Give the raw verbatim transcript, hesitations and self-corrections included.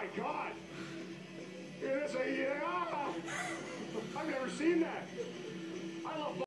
God. It is a, yeah. I've never seen that. I love